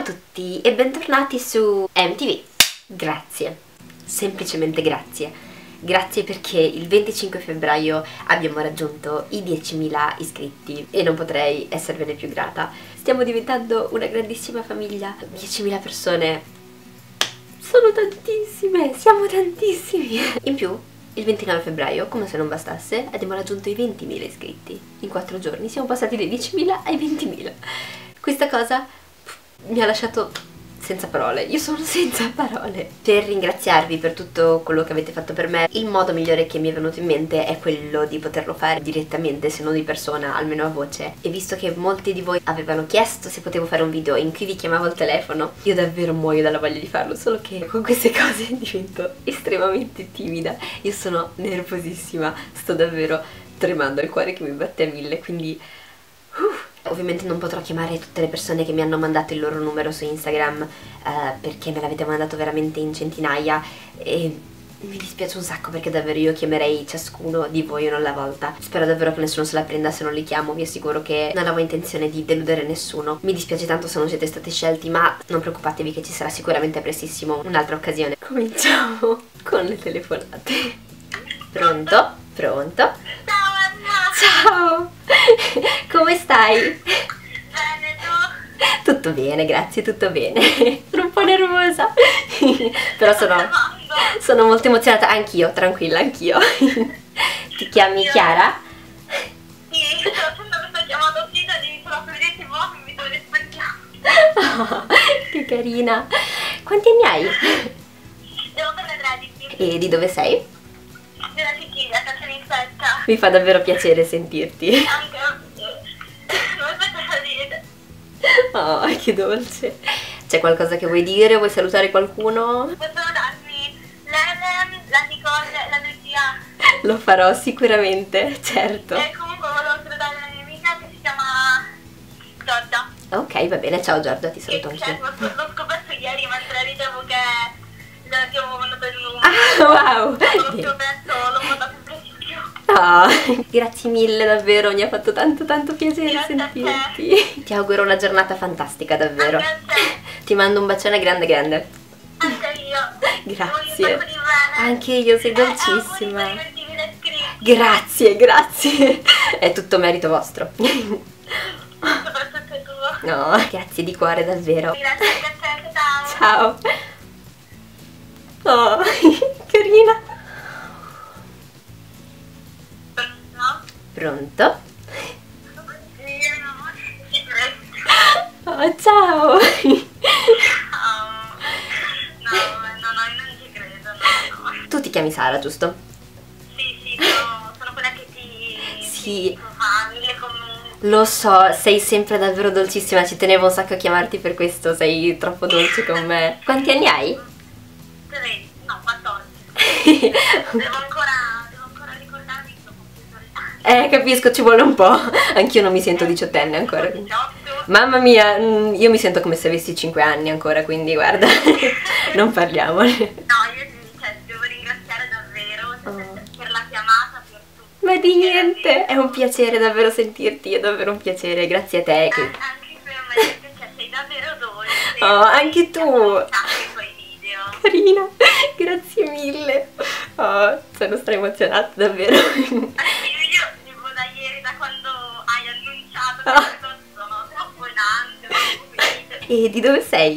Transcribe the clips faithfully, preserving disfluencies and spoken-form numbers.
Ciao a tutti e bentornati su M T V. Grazie, semplicemente grazie. Grazie perché il venticinque febbraio abbiamo raggiunto i diecimila iscritti e non potrei esservene più grata. Stiamo diventando una grandissima famiglia. diecimila persone sono tantissime, siamo tantissimi. In più, il ventinove febbraio, come se non bastasse, abbiamo raggiunto i ventimila iscritti. In quattro giorni siamo passati dai diecimila ai ventimila. Questa cosa mi ha lasciato senza parole, io sono senza parole. Per ringraziarvi per tutto quello che avete fatto per me, il modo migliore che mi è venuto in mente è quello di poterlo fare direttamente, se non di persona, almeno a voce. E visto che molti di voi avevano chiesto se potevo fare un video in cui vi chiamavo al telefono, io davvero muoio dalla voglia di farlo, solo che con queste cose divento estremamente timida. Io sono nervosissima, sto davvero tremando, il cuore che mi batte a mille, quindi... Uh. Ovviamente non potrò chiamare tutte le persone che mi hanno mandato il loro numero su Instagram, eh, perché me l'avete mandato veramente in centinaia e mi dispiace un sacco perché davvero io chiamerei ciascuno di voi uno alla volta. Spero davvero che nessuno se la prenda se non li chiamo, vi assicuro che non avevo intenzione di deludere nessuno. Mi dispiace tanto se non siete stati scelti, ma non preoccupatevi che ci sarà sicuramente prestissimo un'altra occasione. Cominciamo con le telefonate. Pronto? Pronto? Ciao! Come stai? Bene, tu? Tutto bene, grazie, tutto bene. Sono un po' nervosa. Però sono, sono molto emozionata. Anch'io, tranquilla, anch'io. Ti chiami Chiara? Sì, sto facendo questa chiamata uscita di proprio di T V che mi sto rispecchiando. Oh, che carina. Quanti anni hai? Devo prendere tredici. E di dove sei? Della Sicilia, Cacerisetta. Mi fa davvero piacere sentirti. Anche a me. Non aspetta la dire. Oh, che dolce. C'è qualcosa che vuoi dire? Vuoi salutare qualcuno? Possono darmi l'Ellen, la Nicole e la Lucia. Lo farò sicuramente, certo. E comunque volevo salutare la mia amica che si chiama Giorgia. Ok, va bene, ciao Giorgia, ti saluto Che, anch'io. cioè, l'ho scoperto ieri mentre ricevo che ti avevo mandato il numero. Ah, wow! L'ho scoperto, l'ho mandato in preciso. Oh, grazie mille davvero, mi ha fatto tanto tanto piacere Grazie a te. sentirti. Ti auguro una giornata fantastica davvero. Anche a te. Ti mando un bacione grande grande. Anche io. Grazie. Voglio un sacco di bene. Anche io, sei Eh, dolcissima. auguri per i ventitré iscritti. Grazie, grazie. È tutto merito vostro. Soprattutto tuo. No, grazie di cuore davvero. Grazie anche a te, ciao. Ciao. Oh, carina. No? Pronto? Oddio, no. Ci credo. Oh, ciao. Oh. No, no, no, non ci credo, no, no. Tu ti chiami Sara, giusto? Sì, sì, sono, sono quella che ti... Sì. ti fa mille commenti. Lo so, sei sempre davvero dolcissima, ci tenevo un sacco a chiamarti per questo, sei troppo dolce con me. Quanti anni hai? tredici, no, quattordici. Devo ancora, devo ancora ricordarmi che sto computer. Eh, capisco, ci vuole un po'. Anch'io non mi sento diciottenne ancora. diciotto. Mamma mia, mm, io mi sento come se avessi cinque anni ancora, quindi guarda, non parliamone. No, io ti cioè, devo ringraziare davvero Oh. per la chiamata, per tutto. Ma di niente, è un piacere davvero sentirti, è davvero un piacere, grazie a te. Che... An- anche per me, cioè, sei davvero dolce. Oh, anche tu. Anche i tuoi video. Carina, grazie mille. Oh, sono stra emozionata, davvero. Anche i video tipo da ieri, da quando hai annunciato Ah. che sono troppo in ansia, troppo felice. E di dove sei?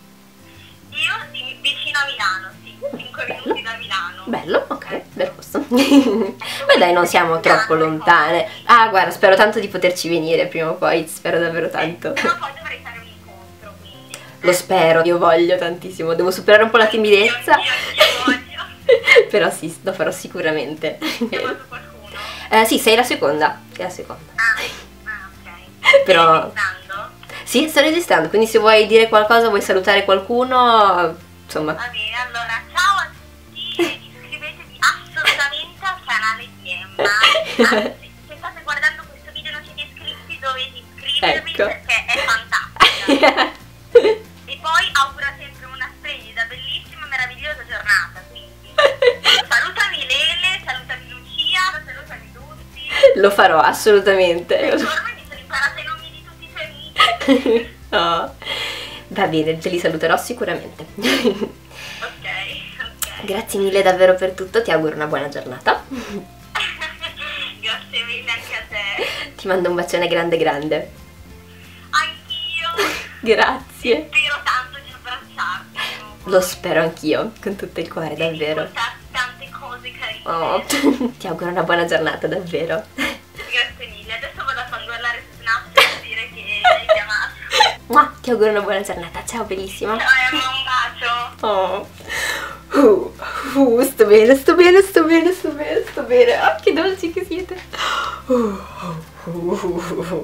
Io sì, vicino a Milano, sì, cinque minuti da Milano. Bello, ok, bel posto. Beh dai, non siamo troppo lontane. Ah, guarda, spero tanto di poterci venire prima o poi, spero davvero tanto. Però poi dovrei fare un incontro, quindi. Lo spero, io voglio tantissimo, devo superare un po' la timidezza. Io, io, io voglio. Però sì, lo farò sicuramente. Hai chiamato qualcuno? Eh, sì, sei la seconda. Sei la seconda. Ah, ah, ok. Però- Stai registrando? Sì, sto registrando, quindi se vuoi dire qualcosa, vuoi salutare qualcuno, insomma. Va bene, allora, ciao a tutti e iscrivetevi assolutamente al canale di Emma. Anzi, se state guardando questo video e non siete iscritti, dovete iscrivervi Ecco. perché è fantastica. E poi auguro sempre una splendida, bellissima, meravigliosa giornata, quindi salutami Lele, salutami Lucia, salutami tutti. Lo farò, assolutamente. Ormai mi sono imparata i nomi di tutti i tuoi amici. Oh. Va bene, te li saluterò sicuramente. Ok, ok. Grazie mille davvero per tutto, ti auguro una buona giornata. Grazie mille anche a te. Ti mando un bacione grande grande. Anch'io. Grazie. Spero tanto di abbracciarti. Lo spero anch'io, con tutto il cuore, davvero. Tante cose carine. Oh, ti auguro una buona giornata, davvero. Grazie mille. Adesso vado a fangolare su Snap per dire che hai chiamato. Ma ti auguro una buona giornata, ciao bellissima. Ciao Emma, un bacio. Oh. Uh, uh, sto bene, sto bene, sto bene, sto bene, sto bene. Oh, che dolci che siete. Uh, uh, uh, uh.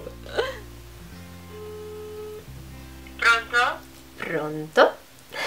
Pronto? Pronto?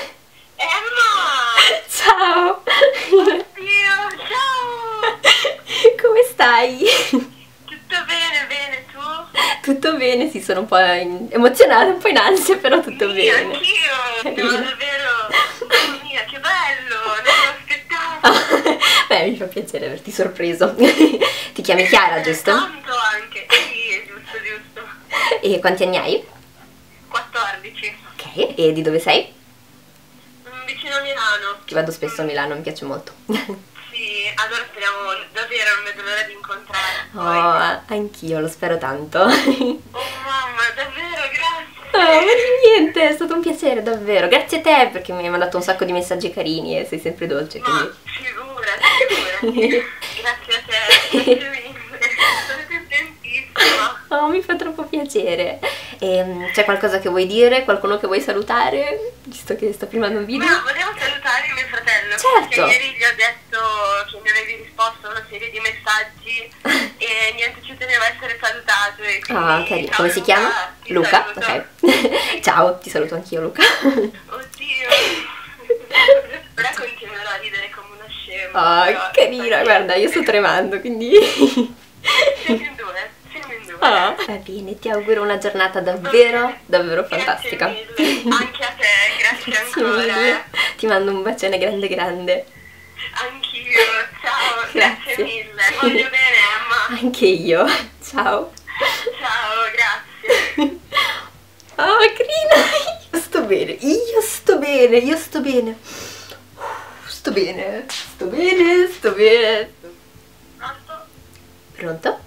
Emma! Ciao! Oddio, ciao! Come stai? Tutto bene, bene, tu? Tutto bene, sì, sono un po' in... emozionata, un po' in ansia, però tutto Sì, bene. anch'io! No, davvero! Mamma mia, che bello! Non me l'aspettavo! Beh, mi fa piacere averti sorpreso. Ti chiami Chiara, giusto? Tanto anche! Sì, giusto, giusto. E quanti anni hai? quattordici. Ok, e di dove sei? Mm, Vicino a Milano. Ci vado spesso a Milano, mi piace molto. Sì, allora speriamo davvero, non vedo l'ora di incontrare. Oh, anch'io, lo spero tanto. Oh mamma, davvero, grazie. Oh, ma di niente, è stato un piacere, davvero. Grazie a te perché mi hai mandato un sacco di messaggi carini e sei sempre dolce, quindi... Ma figurati, figurati. Grazie a te, grazie mille. Sono contentissima. Oh, mi fa troppo piacere. E, c'è qualcosa che vuoi dire? Qualcuno che vuoi salutare? Visto che sto filmando un video. Ma volevo salutare mio fratello. Certo. Perché ieri gli ho detto che mi avevi risposto a una serie di messaggi e niente, ci teneva a essere salutato. E quindi, Ah, carino. ciao, Come si Luca, chiama? ti Luca, saluto. ok. Ciao, ti saluto anch'io, Luca. Oddio. Ora continuerò a ridere come una scema. Oh, però, carina, sai, guarda, io sto tremando, quindi... Siamo in due, siamo in due. Ah, va bene, ti auguro una giornata davvero, davvero Grazie fantastica. mille. Anche a te, grazie, Grazie ancora. mille. Ti mando un bacione grande grande. Anch'io, ciao, grazie, Grazie. mille. Voglio bene, Emma. Anche io. Ciao. Ciao, grazie. Oh, carina. Io sto bene, io sto bene, io sto bene. Sto bene, sto bene, sto bene. Pronto? Pronto?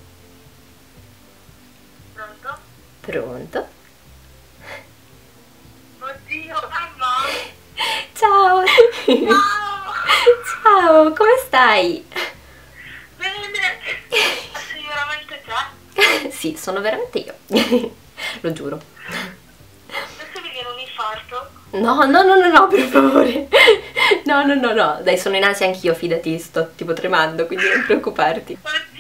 Pronto? Pronto? Oddio, mamma. Ciao. Ciao. Ciao, come stai? Bene. Sei veramente te? Sì, sono veramente io. Lo giuro. Adesso mi viene un infarto. No, no, no, no, no, per favore. No, no, no, no. Dai, sono in ansia anch'io, fidati, sto tipo tremando, quindi non preoccuparti.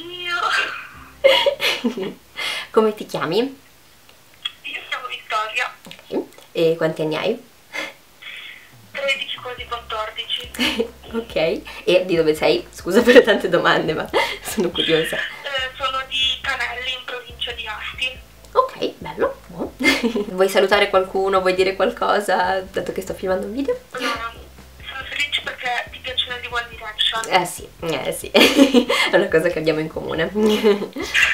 Oddio. Come ti chiami? Io chiamo Vittoria. Ok. E quanti anni hai? tredici, quasi quattordici. Ok. E di dove sei? Scusa per le tante domande, ma sono curiosa. Eh, sono di Canelli, in provincia di Asti. Ok, bello. Buono. Vuoi salutare qualcuno? Vuoi dire qualcosa, dato che sto filmando un video? Allora, sono felice perché ti piacciono di One Direction. Eh sì, eh sì. È una cosa che abbiamo in comune. Eh, voglio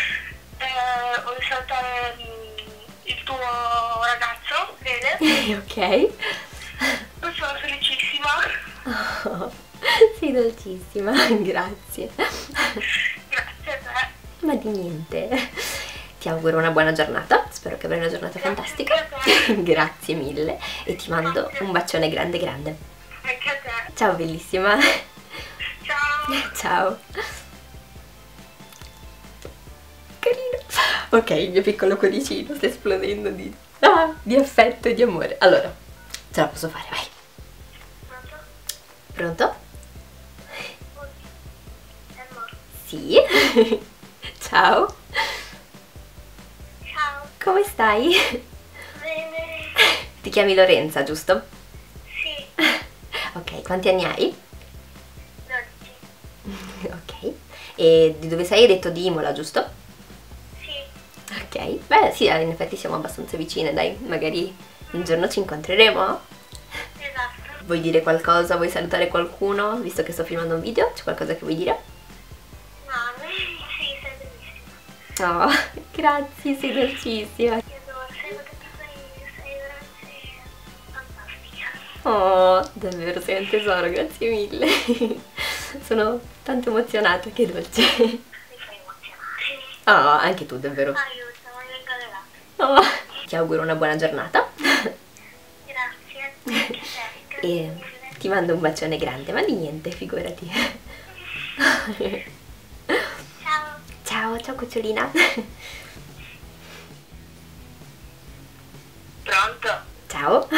salutare mm, il tuo ragazzo, Vede. Ok. Poi sono felicissima. Oh, sei dolcissima, grazie. Grazie a te. Ma di niente. Ti auguro una buona giornata, spero che avrai una giornata fantastica. Grazie mille e ti mando un bacione grande grande. Anche a te. Ciao bellissima. Ciao. Ciao. Carino. Ok, il mio piccolo cuoricino sta esplodendo di, ah, di affetto e di amore. Allora, ce la posso fare, vai. Pronto? Emma. Sì. Ciao. Ciao. Come stai? Bene. Ti chiami Lorenza, giusto? Sì. Ok, quanti anni hai? dodici. Ok. E di dove sei? Hai detto di Imola, giusto? Sì. Ok. Beh, sì, in effetti siamo abbastanza vicine, dai. Magari un giorno ci incontreremo. Esatto. Vuoi dire qualcosa? Vuoi salutare qualcuno? Visto che sto filmando un video, c'è qualcosa che vuoi dire? No, sì, sei bellissima. Oh, grazie, sei dolcissima. Io adoro, sei, sei, sei veramente Oh, davvero sei un tesoro, grazie mille. Sono tanto emozionata, che dolce. Mi fai emozionare. Oh, anche tu davvero. Aiuto, voglio incalerato. Oh, ti auguro una buona giornata. Grazie. Grazie. E ti mando un bacione grande, ma di niente, figurati. Ciao. Ciao, ciao cucciolina. Pronto? Ciao.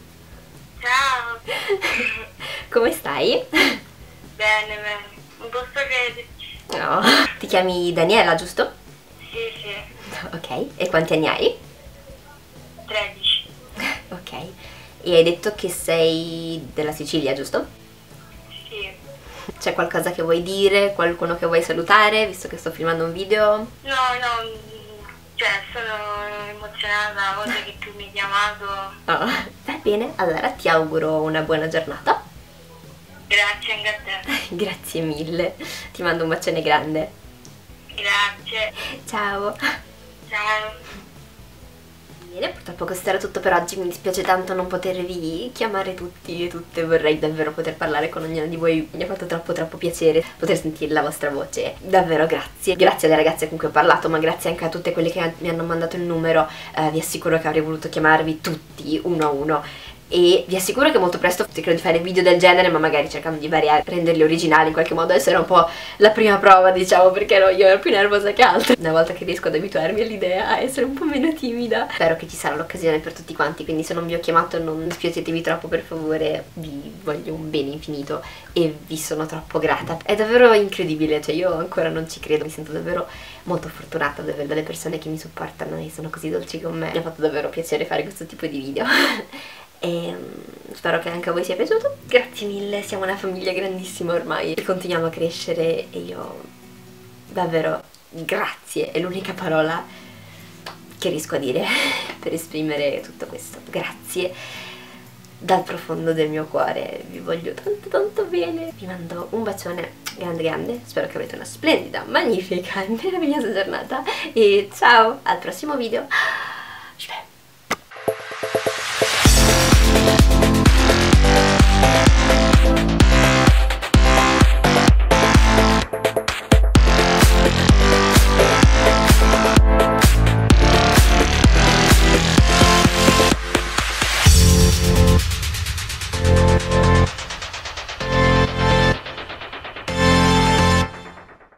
Ciao. Come stai? Bene, bene. Non posso crederci. No. Ti chiami Daniela, giusto? Sì, sì. Ok. E quanti anni hai? tredici. Ok. E hai detto che sei della Sicilia, giusto? Sì. C'è qualcosa che vuoi dire? Qualcuno che vuoi salutare, visto che sto filmando un video? No, no. Cioè, sono emozionata la volta che tu mi hai chiamato. Oh. Va bene, allora ti auguro una buona giornata. Grazie anche a te. Grazie mille. Ti mando un bacione grande. Grazie. Ciao. Ciao. Bene, purtroppo questo era tutto per oggi, mi dispiace tanto non potervi chiamare tutti e tutte, vorrei davvero poter parlare con ognuna di voi, mi ha fatto troppo troppo piacere poter sentire la vostra voce, davvero grazie. Grazie alle ragazze con cui ho parlato, ma grazie anche a tutte quelle che mi hanno mandato il numero, eh, vi assicuro che avrei voluto chiamarvi tutti uno a uno. E vi assicuro che molto presto cercherò di fare video del genere, ma magari cercando di variare, renderli originali in qualche modo. Adesso era un po' la prima prova, diciamo, perché ero, io ero più nervosa che altro. Una volta che riesco ad abituarmi all'idea a essere un po' meno timida, spero che ci sarà l'occasione per tutti quanti, quindi se non vi ho chiamato non dispiacetevi troppo, per favore, vi voglio un bene infinito e vi sono troppo grata. È davvero incredibile, cioè io ancora non ci credo, mi sento davvero molto fortunata ad avere delle persone che mi supportano e sono così dolci con me. Mi ha fatto davvero piacere fare questo tipo di video. E spero che anche a voi sia piaciuto. Grazie mille, siamo una famiglia grandissima ormai e continuiamo a crescere e io davvero grazie, è l'unica parola che riesco a dire per esprimere tutto questo. Grazie dal profondo del mio cuore, vi voglio tanto tanto bene. Vi mando un bacione grande grande, spero che avete una splendida, magnifica, meravigliosa giornata e ciao al prossimo video.